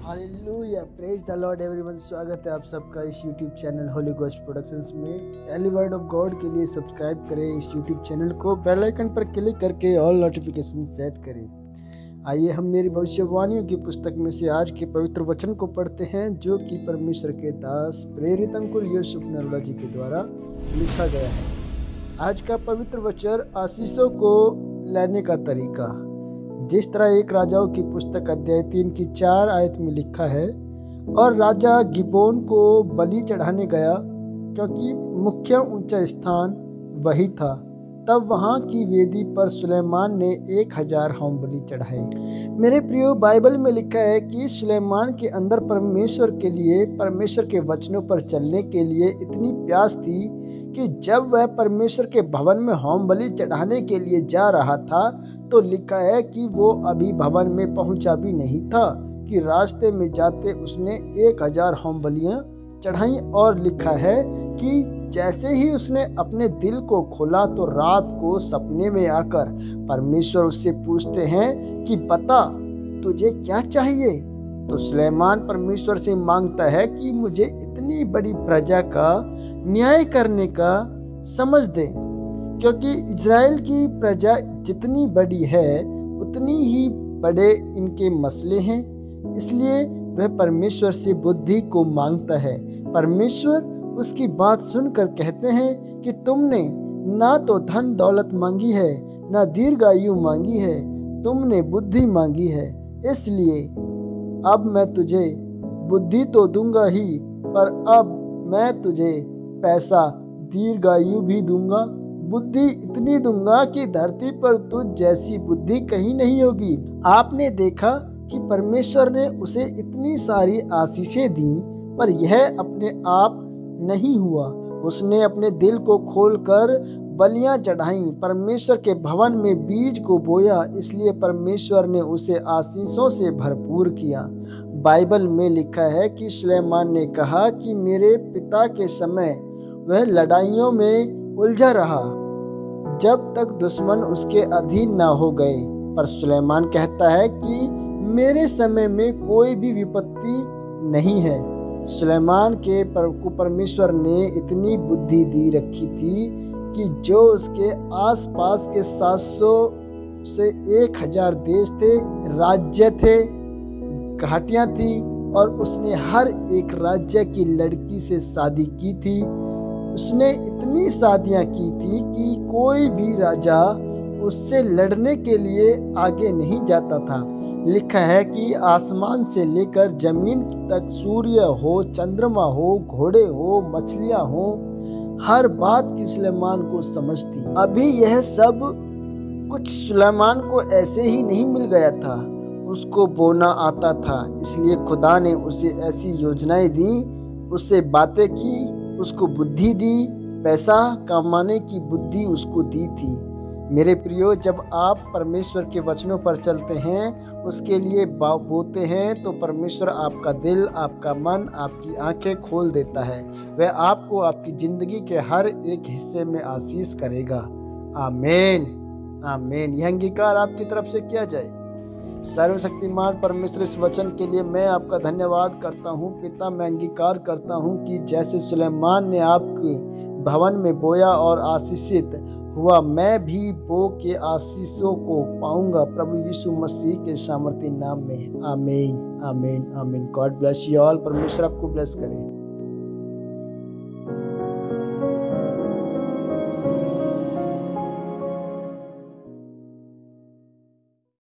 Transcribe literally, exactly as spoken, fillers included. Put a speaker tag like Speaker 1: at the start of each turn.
Speaker 1: Hallelujah, praise the lord everyone. स्वागत है आप सबका इस YouTube channel holy ghost productions में। डेली वर्ड ऑफ गॉड के लिए सब्सक्राइब करें इस यूट्यूब चैनल को, बेल आइकन पर क्लिक करके ऑल नोटिफिकेशन सेट करें। आइए हम मेरी भविष्यवाणियों की पुस्तक में से आज के पवित्र वचन को पढ़ते हैं, जो कि परमेश्वर के दास प्रेरित अंकुर यूसुफ नरोला जी के द्वारा लिखा गया है। आज का पवित्र वचन आशीषों को लेने का तरीका। जिस तरह एक राजाओं की पुस्तक अध्याय तीन की चार आयत में लिखा है, और राजा गिबोन को बलि चढ़ाने गया क्योंकि मुख्य ऊंचा स्थान वही था। तब वहां की वेदी पर सुलेमान ने एक हजार होम बलि चढ़ाए। मेरे प्रियो, बाइबल में लिखा है कि सुलेमान के अंदर परमेश्वर के लिए, परमेश्वर के वचनों पर चलने के लिए इतनी प्यास थी कि जब वह परमेश्वर के भवन में होम बलि चढ़ाने के लिए जा रहा था, तो लिखा है कि वो अभी भवन में पहुंचा भी नहीं था कि रास्ते में जाते उसने एक हजार होम बलियां चढ़ाई। और लिखा है कि जैसे ही उसने अपने दिल को खोला, तो रात को सपने में आकर परमेश्वर उससे पूछते हैं कि बता, तुझे क्या चाहिए। तो सुलेमान परमेश्वर से मांगता है कि मुझे इतनी बड़ी प्रजा का न्याय करने का समझ दे, क्योंकि इज़राइल की प्रजा जितनी बड़ी है उतनी ही बड़े इनके मसले हैं। इसलिए वह परमेश्वर से बुद्धि को मांगता है। परमेश्वर उसकी बात सुनकर कहते हैं कि तुमने ना तो धन दौलत मांगी है, ना दीर्घायु मांगी है, तुमने बुद्धि मांगी है। इसलिए अब मैं तुझे बुद्धि तो दूंगा ही, पर अब मैं तुझे पैसा, दीर्घायु भी दूंगा। बुद्धि इतनी दूंगा कि धरती पर तुझ जैसी बुद्धि कहीं नहीं होगी। आपने देखा कि परमेश्वर ने उसे इतनी सारी आशीषें दी, पर यह अपने आप नहीं हुआ। उसने अपने दिल को खोलकर बलियां चढ़ाई, परमेश्वर के भवन में बीज को बोया, इसलिए परमेश्वर ने उसे आशीषों से भरपूर किया। बाइबल में लिखा है कि सुलेमान ने कहा कि मेरे पिता के समय वह लड़ाइयों में उलझा रहा जब तक दुश्मन उसके अधीन ना हो गए। पर सुलेमान कहता है कि मेरे समय में कोई भी विपत्ति नहीं है। सुलेमान के पर को परमेश्वर ने इतनी बुद्धि दी रखी थी कि जो उसके आसपास के सात सौ से एक हजार देश थे, राज्य थे, घाटियां थी, और उसने हर एक राज्य की लड़की से शादी की थी। उसने इतनी शादियां की थी कि कोई भी राजा उससे लड़ने के लिए आगे नहीं जाता था। लिखा है कि आसमान से लेकर जमीन तक, सूर्य हो, चंद्रमा हो, घोड़े हो, मछलियां हो, हर बात की सुलेमान को समझ थी। अभी यह सब कुछ सुलेमान को ऐसे ही नहीं मिल गया था, उसको बोना आता था। इसलिए खुदा ने उसे ऐसी योजनाएं दी, उससे बातें की, उसको बुद्धि दी, पैसा कमाने की बुद्धि उसको दी थी। मेरे प्रियो, जब आप परमेश्वर के वचनों पर चलते हैं, उसके लिए बोते हैं, तो परमेश्वर आपका दिल, आपका मन, आपकी आंखें खोल देता है। वह आपको आपकी ज़िंदगी के हर एक हिस्से में आशीष करेगा। आमीन, आमीन। यह अंगीकार आपकी तरफ से किया जाए। सर्वशक्तिमान परमेश्वर, इस वचन के लिए मैं आपका धन्यवाद करता हूँ। पिता, मैं अंगीकार करता हूँ कि जैसे सुलेमान ने आपके भवन में बोया और आशीषित हुआ, मैं भी बो के आशीषों को पाऊंगा, प्रभु यीशु मसीह के सामर्थी नाम में। आमीन, आमीन, आमीन। God bless you all. परमेश्वर आपको ब्लेस करे।